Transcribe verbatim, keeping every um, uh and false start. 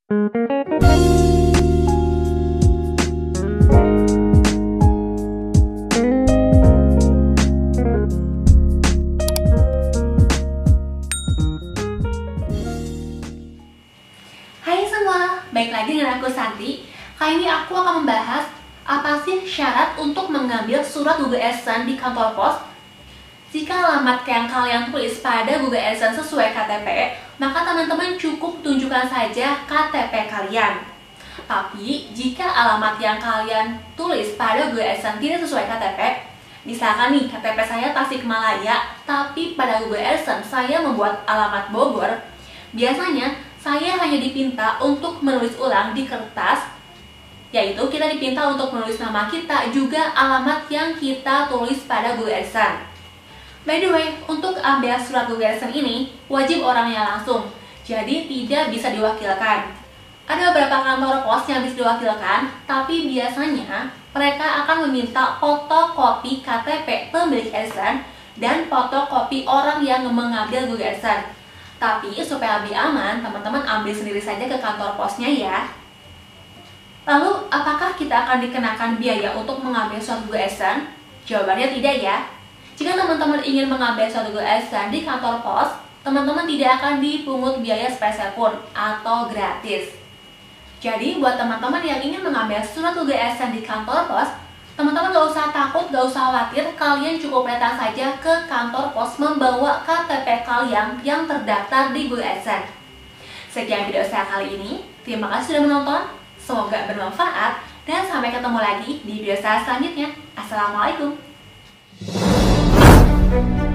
Hai semua, baik lagi dengan aku Santi. Kali ini aku akan membahas apa sih syarat untuk mengambil surat Google AdSense di kantor pos. Jika alamat yang kalian tulis pada Google AdSense sesuai K T P, maka teman-teman cukup tunjukkan saja K T P kalian. Tapi jika alamat yang kalian tulis pada Google AdSense tidak sesuai K T P, misalkan nih K T P saya Tasikmalaya, tapi pada Google AdSense saya membuat alamat Bogor, biasanya saya hanya dipinta untuk menulis ulang di kertas, yaitu kita dipinta untuk menulis nama kita, juga alamat yang kita tulis pada Google AdSense. By the way, untuk ambil surat Google AdSense ini, wajib orangnya langsung, jadi tidak bisa diwakilkan. Ada beberapa kantor pos yang bisa diwakilkan, tapi biasanya mereka akan meminta fotokopi K T P pemilik AdSense dan fotokopi orang yang mengambil Google AdSense. Tapi supaya lebih aman, teman-teman ambil sendiri saja ke kantor posnya ya. Lalu, apakah kita akan dikenakan biaya untuk mengambil surat Google AdSense? Jawabannya tidak ya. Jika teman-teman ingin mengambil surat Google AdSense di kantor pos, teman-teman tidak akan dipungut biaya spesial pun atau gratis. Jadi, buat teman-teman yang ingin mengambil surat Google AdSense di kantor pos, teman-teman gak usah takut, gak usah khawatir, kalian cukup datang saja ke kantor pos membawa K T P kalian yang terdaftar di Google AdSense. Sekian video saya kali ini, terima kasih sudah menonton, semoga bermanfaat, dan sampai ketemu lagi di video saya selanjutnya. Assalamualaikum.